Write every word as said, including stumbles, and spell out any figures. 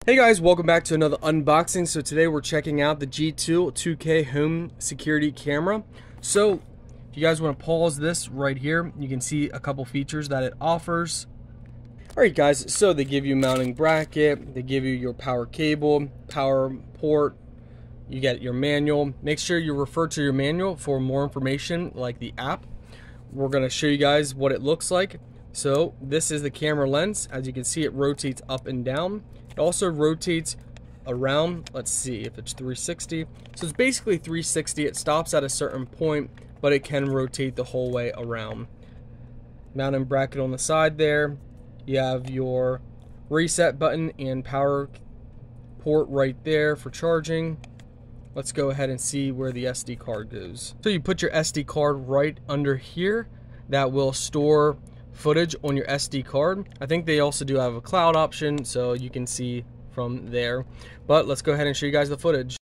Hey guys, welcome back to another unboxing. So today we're checking out the G two two K home security camera. So if you guys want to pause this right here, you can see a couple features that it offers. Alright guys, so they give you mounting bracket, they give you your power cable, power port, you get your manual. Make sure you refer to your manual for more information like the app. We're going to show you guys what it looks like. So this is the camera lens. As you can see, it rotates up and down. It also rotates around. Let's see if it's three sixty. So it's basically three sixty. It stops at a certain point, but it can rotate the whole way around. Mounting bracket on the side there. You have your reset button and power port right there for charging. Let's go ahead and see where the S D card goes. So you put your S D card right under here. That will store footage on your S D card. I think they also do have a cloud option, so you can see from there. But let's go ahead and show you guys the footage.